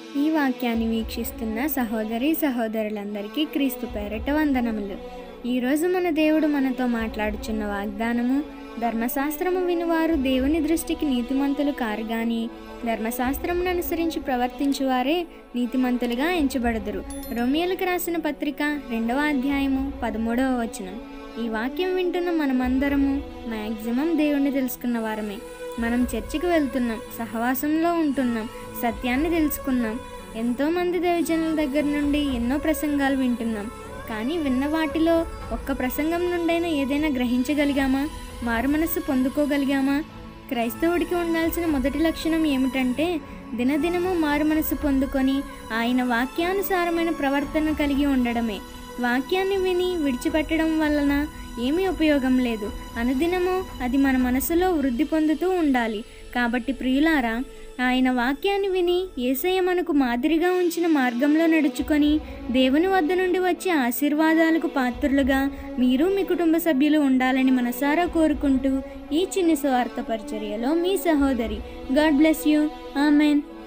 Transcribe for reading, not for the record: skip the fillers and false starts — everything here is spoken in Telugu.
ఈ వాక్యాన్ని వీక్షిస్తున్న సహోదరి సహోదరులందరికీ క్రీస్తు పేరిట వందనములు. ఈరోజు మన దేవుడు మనతో మాట్లాడుచున్న వాగ్దానము, ధర్మశాస్త్రము వినువారు దేవుని దృష్టికి నీతిమంతులు కారు గాని ధర్మశాస్త్రమును అనుసరించి ప్రవర్తించువారే నీతిమంతులుగా ఎంచబడుదురు. రోమియోలకు రాసిన పత్రిక 2వ అధ్యాయము 13వ వచనం. ఈ వాక్యం వింటున్న మనమందరము మ్యాక్సిమం దేవుణ్ణి తెలుసుకున్న వారమే. మనం చర్చికి వెళ్తున్నాం, సహవాసంలో ఉంటున్నాం, సత్యాన్ని తెలుసుకున్నాం. ఎంతోమంది దైవజనుల దగ్గర నుండి ఎన్నో ప్రసంగాలు వింటున్నాం. కానీ విన్న వాటిలో ఒక్క ప్రసంగం నుండైనా ఏదైనా గ్రహించగలిగామా? మారుమనస్సు పొందుకోగలిగామా? క్రైస్తవుడికి ఉండాల్సిన మొదటి లక్షణం ఏమిటంటే దినదినము మారుమనస్సు పొందుకొని ఆయన వాక్యానుసారమైన ప్రవర్తన కలిగి ఉండడమే. వాక్యాన్ని విని విడిచిపెట్టడం వలన ఏమీ ఉపయోగం లేదు. అనుదినము అది మన మనసులో వృద్ధి పొందుతూ ఉండాలి. కాబట్టి ప్రియులారా, ఆయన వాక్యాన్ని విని యేసయ్య మనకు మాదిరిగా ఉంచిన మార్గంలో నడుచుకొని దేవుని వద్ద నుండి వచ్చే ఆశీర్వాదాలకు పాత్రులుగా మీరు మీ కుటుంబ సభ్యులు ఉండాలని మనసారా కోరుకుంటూ ఈ చిన్ని స్వార్థ పరిచర్యలో మీ సహోదరి. God bless you. ఆమెన్.